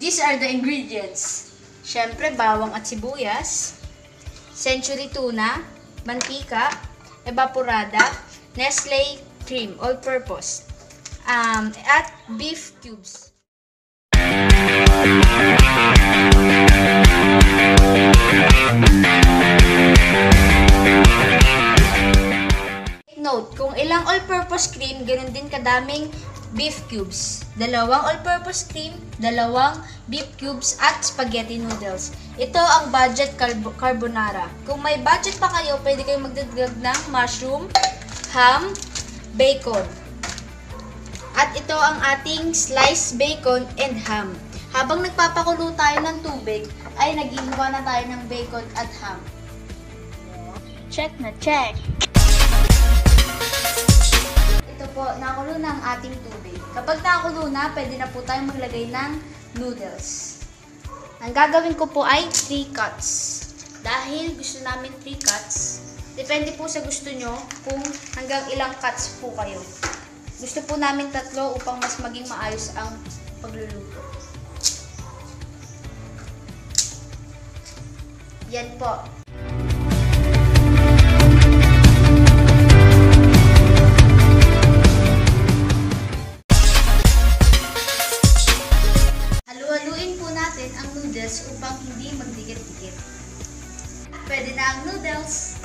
These are the ingredients. Siyempre, bawang at sibuyas, century tuna, mantika, evaporada, Nestle cream, all-purpose, at beef cubes. Note, kung ilang all-purpose cream, ganun din kadaming beef cubes. Dalawang all-purpose cream, dalawang beef cubes, at spaghetti noodles. Ito ang budget carbonara. Kung may budget pa kayo, pwede kayo magdagdag ng mushroom, ham, bacon. At ito ang ating sliced bacon and ham. Habang nagpapakulo tayo ng tubig, ay naghihiwa na tayo ng bacon at ham. Check na check! Ito po, nakulo na ang ating tubig. Kapag nakulo na, pwede na po tayong maglagay ng noodles. Ang gagawin ko po ay 3 cuts. Dahil gusto namin 3 cuts, depende po sa gusto nyo kung hanggang ilang cuts po kayo. Gusto po namin 3 upang mas maging maayos ang pagluluto. Yan po. Halu-haluin po natin ang noodles upang hindi magdikit-dikit. Pwede na ang noodles.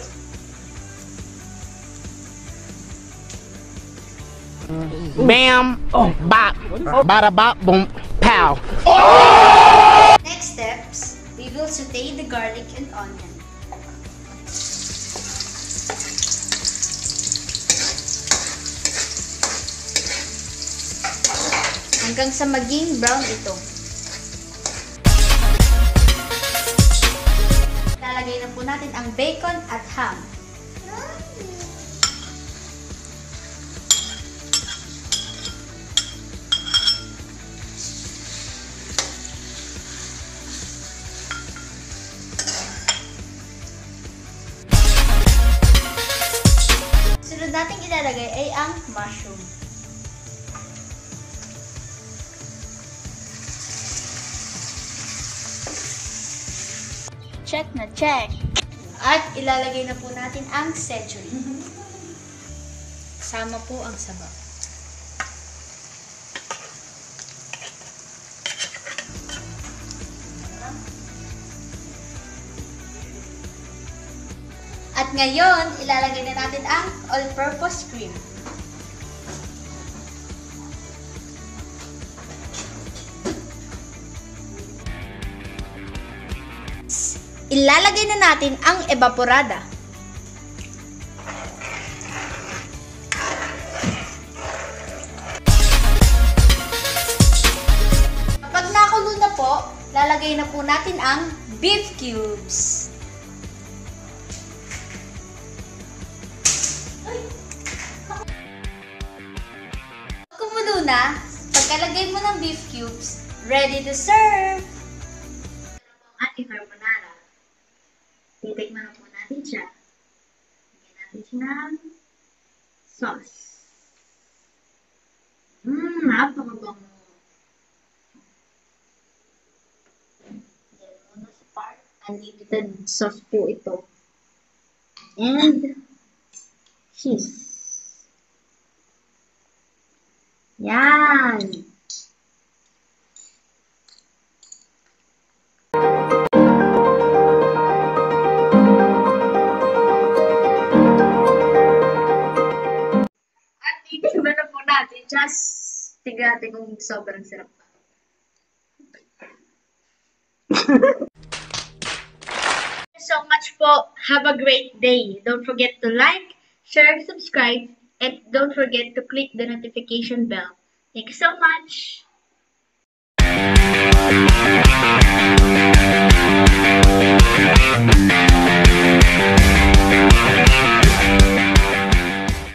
Bam! Bop! Bada bop! Boom! Pow! Next steps, we will saute the garlic and onion. Hanggang sa maging brown ito. Lalagay na po natin ang bacon at ham. Sunod natin ilalagay ay ang mushroom. Check na check. At ilalagay na po natin ang century. Sama po ang sabaw. At ngayon, ilalagay na natin ang all-purpose cream. Ilalagay na natin ang evaporada. Kapag nakulo na po, lalagay na po natin ang beef cubes. Pag kumulo na, pagkalagay mo ng beef cubes, ready to serve! Ating carbonara. Titikman na po natin siya. Lagyan natin siya ng sauce. Napakabango. Yan muna sa part. Unlimited sauce po ito. And cheese. Yan! Itignan na po natin. Just tignan natin kung sobrang sarap pa. So much po. Have a great day. Don't forget to like, share, subscribe, and don't forget to click the notification bell. Thank you so much.